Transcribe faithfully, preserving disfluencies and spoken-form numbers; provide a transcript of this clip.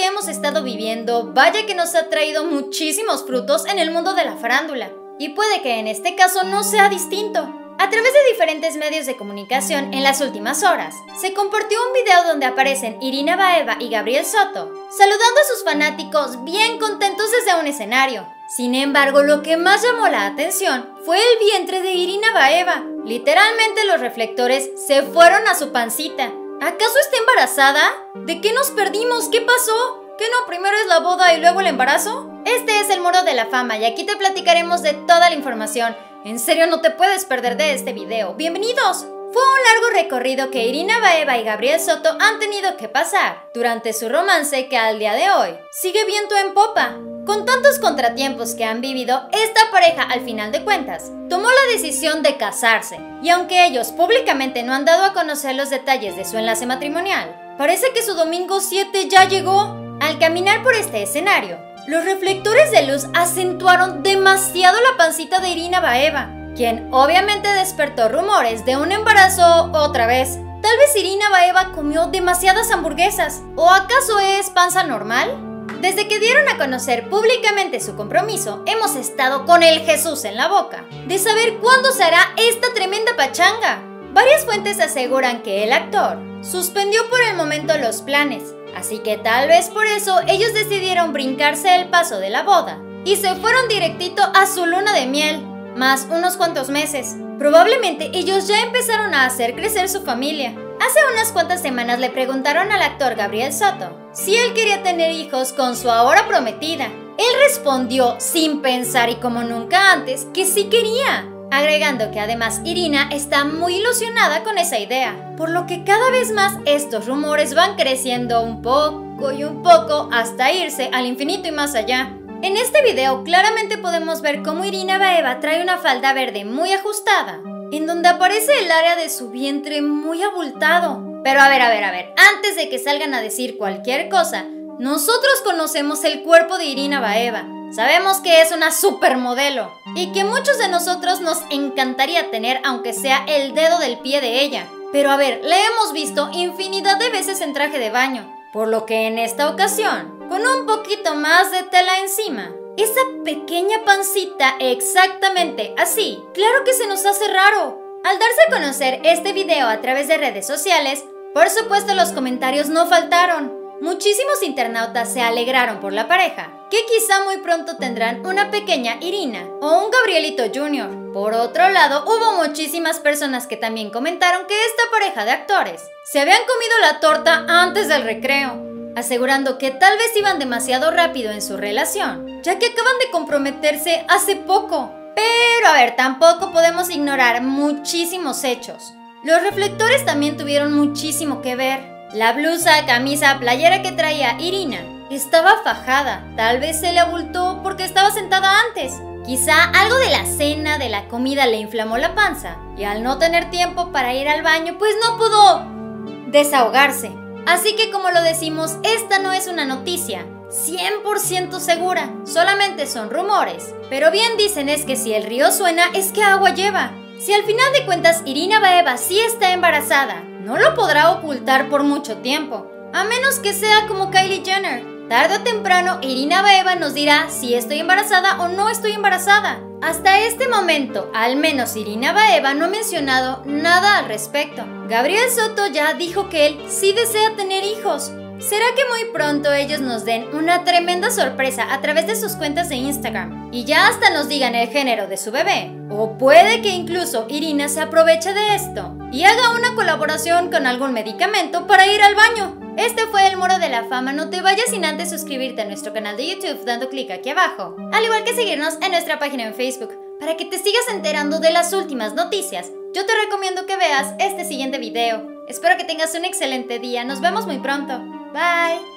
hemos estado viviendo, vaya que nos ha traído muchísimos frutos en el mundo de la farándula. Y puede que en este caso no sea distinto. A través de diferentes medios de comunicación en las últimas horas, se compartió un video donde aparecen Irina Baeva y Gabriel Soto, saludando a sus fanáticos bien contentos desde un escenario. Sin embargo, lo que más llamó la atención fue el vientre de Irina Baeva. Literalmente los reflectores se fueron a su pancita. ¿Acaso está embarazada? ¿De qué nos perdimos? ¿Qué pasó? ¿Qué no primero es la boda y luego el embarazo? Este es el Muro de la Fama y aquí te platicaremos de toda la información. En serio, no te puedes perder de este video. ¡Bienvenidos! Fue un largo recorrido que Irina Baeva y Gabriel Soto han tenido que pasar durante su romance que al día de hoy sigue viento en popa. Con tantos contratiempos que han vivido, esta pareja al final de cuentas tomó la decisión de casarse. Y aunque ellos públicamente no han dado a conocer los detalles de su enlace matrimonial, parece que su domingo siete ya llegó. Al caminar por este escenario, los reflectores de luz acentuaron demasiado la pancita de Irina Baeva, quien obviamente despertó rumores de un embarazo otra vez. Tal vez Irina Baeva comió demasiadas hamburguesas, ¿o acaso es panza normal? Desde que dieron a conocer públicamente su compromiso, hemos estado con el Jesús en la boca, de saber cuándo se hará esta tremenda pachanga. Varias fuentes aseguran que el actor suspendió por el momento los planes, así que tal vez por eso ellos decidieron brincarse el paso de la boda y se fueron directito a su luna de miel, más unos cuantos meses. Probablemente ellos ya empezaron a hacer crecer su familia. Hace unas cuantas semanas le preguntaron al actor Gabriel Soto si él quería tener hijos con su ahora prometida. Él respondió sin pensar y como nunca antes que sí quería, agregando que además Irina está muy ilusionada con esa idea, por lo que cada vez más estos rumores van creciendo un poco y un poco hasta irse al infinito y más allá. En este video claramente podemos ver cómo Irina Baeva trae una falda verde muy ajustada, en donde aparece el área de su vientre muy abultado. Pero a ver, a ver, a ver, antes de que salgan a decir cualquier cosa, nosotros conocemos el cuerpo de Irina Baeva. Sabemos que es una supermodelo y que muchos de nosotros nos encantaría tener aunque sea el dedo del pie de ella. Pero a ver, la hemos visto infinidad de veces en traje de baño, por lo que en esta ocasión, con un poquito más de tela encima, esa pequeña pancita exactamente así, claro que se nos hace raro. Al darse a conocer este video a través de redes sociales, por supuesto los comentarios no faltaron. Muchísimos internautas se alegraron por la pareja, que quizá muy pronto tendrán una pequeña Irina o un Gabrielito junior Por otro lado, hubo muchísimas personas que también comentaron que esta pareja de actores se habían comido la torta antes del recreo, asegurando que tal vez iban demasiado rápido en su relación, ya que acaban de comprometerse hace poco. Pero a ver, tampoco podemos ignorar muchísimos hechos. Los reflectores también tuvieron muchísimo que ver. La blusa, camisa, playera que traía Irina estaba fajada, tal vez se le abultó porque estaba sentada antes. Quizá algo de la cena, de la comida le inflamó la panza y al no tener tiempo para ir al baño, pues no pudo desahogarse. Así que como lo decimos, esta no es una noticia cien por ciento segura, solamente son rumores. Pero bien dicen es que si el río suena es que agua lleva. Si al final de cuentas Irina Baeva sí está embarazada, no lo podrá ocultar por mucho tiempo, a menos que sea como Kylie Jenner. Tarde o temprano Irina Baeva nos dirá si estoy embarazada o no estoy embarazada. Hasta este momento, al menos Irina Baeva no ha mencionado nada al respecto. Gabriel Soto ya dijo que él sí desea tener hijos. ¿Será que muy pronto ellos nos den una tremenda sorpresa a través de sus cuentas de Instagram y ya hasta nos digan el género de su bebé? O puede que incluso Irina se aproveche de esto y haga una colaboración con algún medicamento para ir al baño. Este fue el Muro de la Fama. No te vayas sin antes suscribirte a nuestro canal de YouTube dando clic aquí abajo, al igual que seguirnos en nuestra página en Facebook para que te sigas enterando de las últimas noticias. Yo te recomiendo que veas este siguiente video. Espero que tengas un excelente día. Nos vemos muy pronto. Bye.